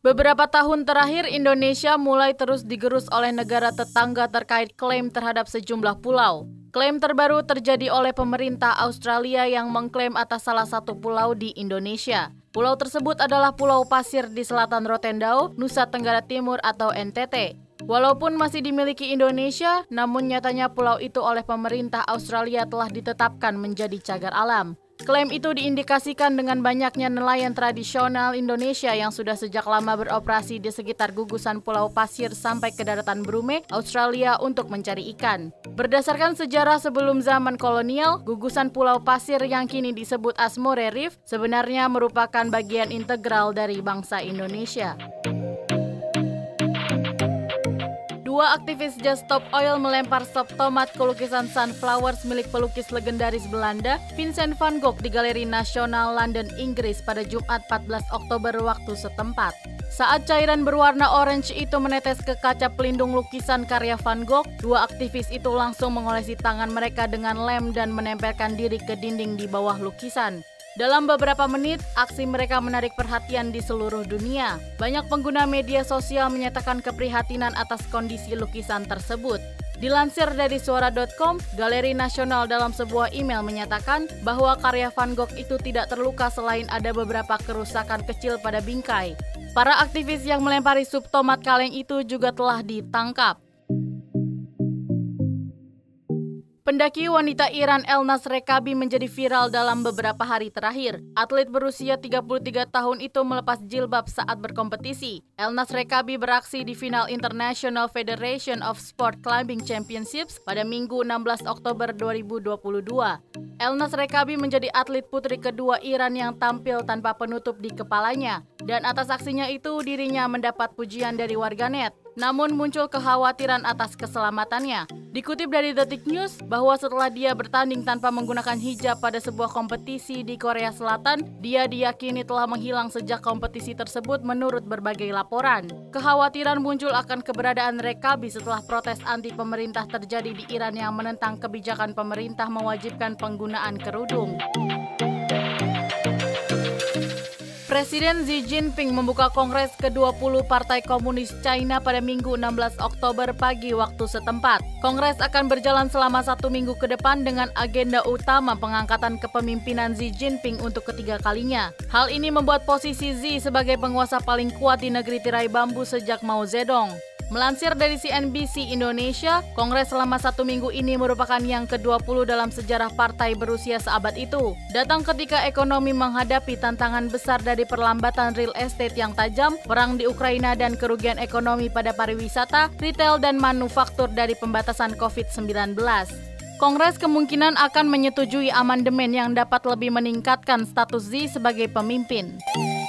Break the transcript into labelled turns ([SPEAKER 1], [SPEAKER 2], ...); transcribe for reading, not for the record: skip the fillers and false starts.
[SPEAKER 1] Beberapa tahun terakhir, Indonesia mulai terus digerus oleh negara tetangga terkait klaim terhadap sejumlah pulau. Klaim terbaru terjadi oleh pemerintah Australia yang mengklaim atas salah satu pulau di Indonesia. Pulau tersebut adalah Pulau Pasir di selatan Rotendao, Nusa Tenggara Timur atau NTT. Walaupun masih dimiliki Indonesia, namun nyatanya pulau itu oleh pemerintah Australia telah ditetapkan menjadi cagar alam. Klaim itu diindikasikan dengan banyaknya nelayan tradisional Indonesia yang sudah sejak lama beroperasi di sekitar gugusan Pulau Pasir sampai ke daratan Brunei, Australia untuk mencari ikan. Berdasarkan sejarah sebelum zaman kolonial, gugusan Pulau Pasir yang kini disebut Asmore Reef sebenarnya merupakan bagian integral dari bangsa Indonesia. Dua aktivis Just Stop Oil melempar sop tomat ke lukisan Sunflowers milik pelukis legendaris Belanda, Vincent van Gogh di Galeri Nasional London, Inggris pada Jumat 14 Oktober waktu setempat. Saat cairan berwarna orange itu menetes ke kaca pelindung lukisan karya Van Gogh, dua aktivis itu langsung mengolesi tangan mereka dengan lem dan menempelkan diri ke dinding di bawah lukisan. Dalam beberapa menit, aksi mereka menarik perhatian di seluruh dunia. Banyak pengguna media sosial menyatakan keprihatinan atas kondisi lukisan tersebut. Dilansir dari suara.com, Galeri Nasional dalam sebuah email menyatakan bahwa karya Van Gogh itu tidak terluka selain ada beberapa kerusakan kecil pada bingkai. Para aktivis yang melempari sup tomat kaleng itu juga telah ditangkap. Pendaki wanita Iran Elnaz Rekabi menjadi viral dalam beberapa hari terakhir. Atlet berusia 33 tahun itu melepas jilbab saat berkompetisi. Elnaz Rekabi beraksi di final International Federation of Sport Climbing Championships pada Minggu 16 Oktober 2022. Elnaz Rekabi menjadi atlet putri kedua Iran yang tampil tanpa penutup di kepalanya. Dan atas aksinya itu dirinya mendapat pujian dari warganet. Namun muncul kekhawatiran atas keselamatannya. Dikutip dari Detik News bahwa setelah dia bertanding tanpa menggunakan hijab pada sebuah kompetisi di Korea Selatan, dia diyakini telah menghilang sejak kompetisi tersebut menurut berbagai laporan. Kekhawatiran muncul akan keberadaan Rekabi setelah protes anti pemerintah terjadi di Iran yang menentang kebijakan pemerintah mewajibkan penggunaan kerudung. Presiden Xi Jinping membuka Kongres ke-20 Partai Komunis China pada Minggu 16 Oktober pagi waktu setempat. Kongres akan berjalan selama 1 minggu ke depan dengan agenda utama pengangkatan kepemimpinan Xi Jinping untuk ketiga kalinya. Hal ini membuat posisi Xi sebagai penguasa paling kuat di negeri tirai bambu sejak Mao Zedong. Melansir dari CNBC Indonesia, Kongres selama 1 minggu ini merupakan yang ke-20 dalam sejarah partai berusia seabad itu. Datang ketika ekonomi menghadapi tantangan besar dari perlambatan real estate yang tajam, perang di Ukraina dan kerugian ekonomi pada pariwisata, retail dan manufaktur dari pembatasan COVID-19. Kongres kemungkinan akan menyetujui amandemen yang dapat lebih meningkatkan status Xi sebagai pemimpin.